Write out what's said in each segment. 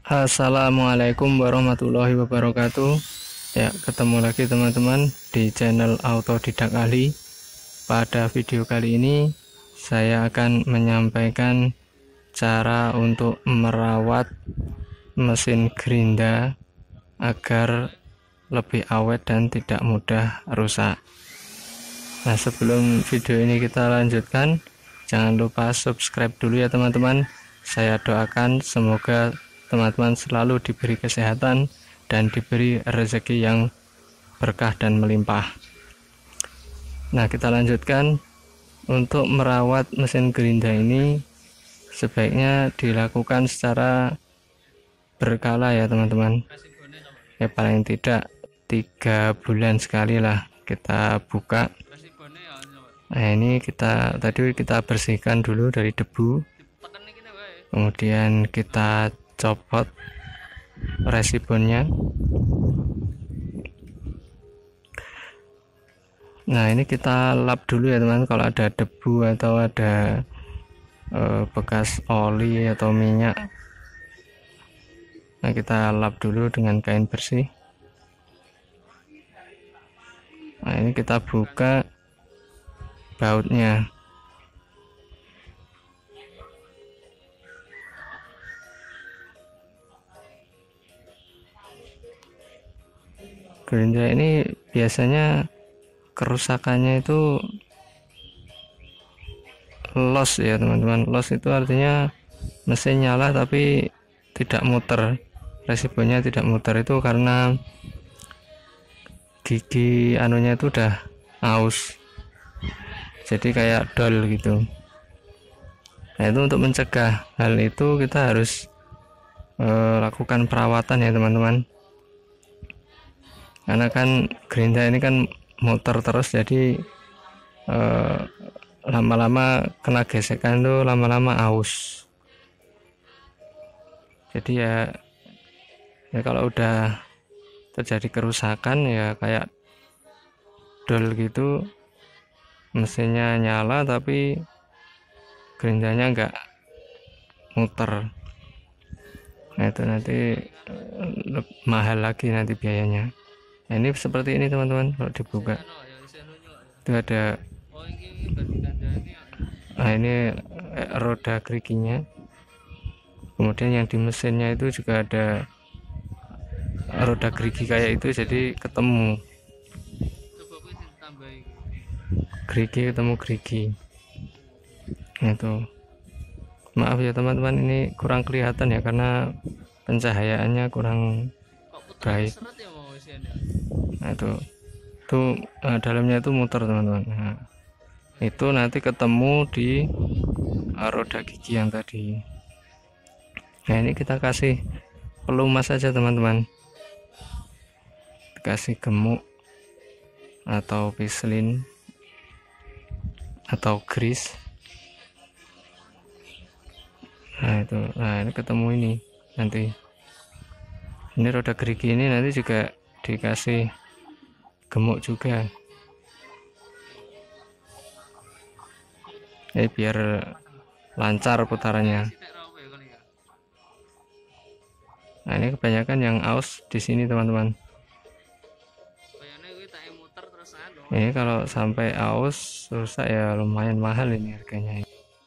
Assalamualaikum warahmatullahi wabarakatuh. Ya, ketemu lagi teman-teman di channel Autodidak Ahli. Pada video kali ini saya akan menyampaikan cara untuk merawat mesin gerinda agar lebih awet dan tidak mudah rusak. Nah, sebelum video ini kita lanjutkan, jangan lupa subscribe dulu ya teman-teman. Saya doakan semoga teman-teman selalu diberi kesehatan dan diberi rezeki yang berkah dan melimpah. Nah, kita lanjutkan. Untuk merawat mesin gerinda ini sebaiknya dilakukan secara berkala ya teman-teman. Ya, paling tidak 3 bulan sekali lah kita buka. Nah, ini tadi kita bersihkan dulu dari debu, kemudian kita copot resibonnya. Nah, ini kita lap dulu ya teman, kalau ada debu atau ada bekas oli atau minyak. Nah, kita lap dulu dengan kain bersih. Nah, ini kita buka bautnya. Gerinda ini biasanya kerusakannya itu loss ya teman-teman. Loss itu artinya mesin nyala tapi tidak muter, resibonnya tidak muter. Itu karena gigi anunya itu udah aus, jadi kayak dol gitu. Nah, itu untuk mencegah hal itu kita harus lakukan perawatan ya teman-teman, karena kan gerinda ini kan muter terus, jadi lama-lama kena gesekan tuh lama-lama aus. Jadi ya kalau udah terjadi kerusakan ya kayak dol gitu, mesinnya nyala tapi gerindanya enggak muter. Nah, itu nanti mahal lagi nanti biayanya. Nah, ini seperti ini teman-teman, kalau dibuka itu ada, nah ini roda geriginya, kemudian yang di mesinnya itu juga ada roda gerigi kayak itu, jadi ketemu gerigi. Itu maaf ya teman-teman, ini kurang kelihatan ya karena pencahayaannya kurang baik. Nah, itu dalamnya itu muter teman-teman. Nah, itu nanti ketemu di roda gigi yang tadi. Nah, ini kita kasih pelumas saja teman-teman, kasih gemuk atau pislin atau grease. Nah, ini ketemu ini nanti. Ini roda gerigi ini nanti juga dikasih gemuk juga, ya biar lancar putarannya. Nah, ini kebanyakan yang aus di sini teman-teman. Ini kalau sampai aus rusak ya lumayan mahal ini harganya.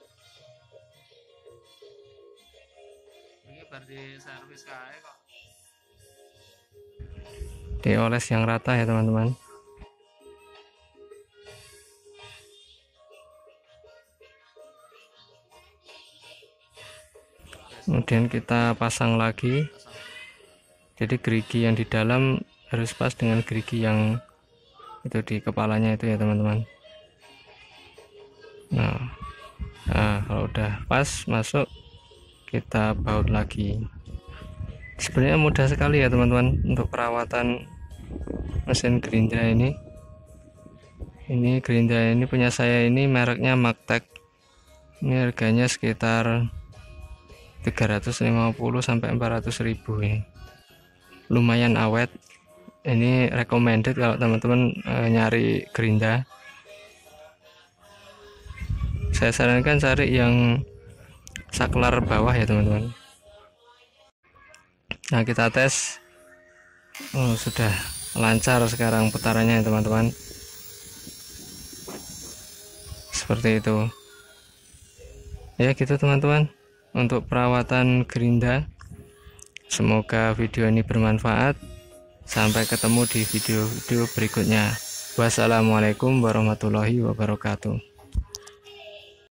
Dioles yang rata ya teman-teman. Kemudian kita pasang lagi, jadi gerigi yang di dalam harus pas dengan gerigi yang itu di kepalanya itu ya teman-teman. Nah, kalau udah pas masuk, kita baut lagi. Sebenarnya mudah sekali ya teman-teman untuk perawatan mesin gerinda ini. Ini gerinda ini punya saya, ini mereknya Magtech. Ini harganya sekitar 350 sampai 400.000 ini. Lumayan awet. Ini recommended kalau teman-teman nyari gerinda. Saya sarankan cari yang saklar bawah ya teman-teman. Nah, kita tes. Oh, sudah lancar sekarang putarannya teman-teman. Seperti itu. Ya gitu teman-teman, untuk perawatan gerinda. Semoga video ini bermanfaat. Sampai ketemu di video-video berikutnya. Wassalamualaikum warahmatullahi wabarakatuh.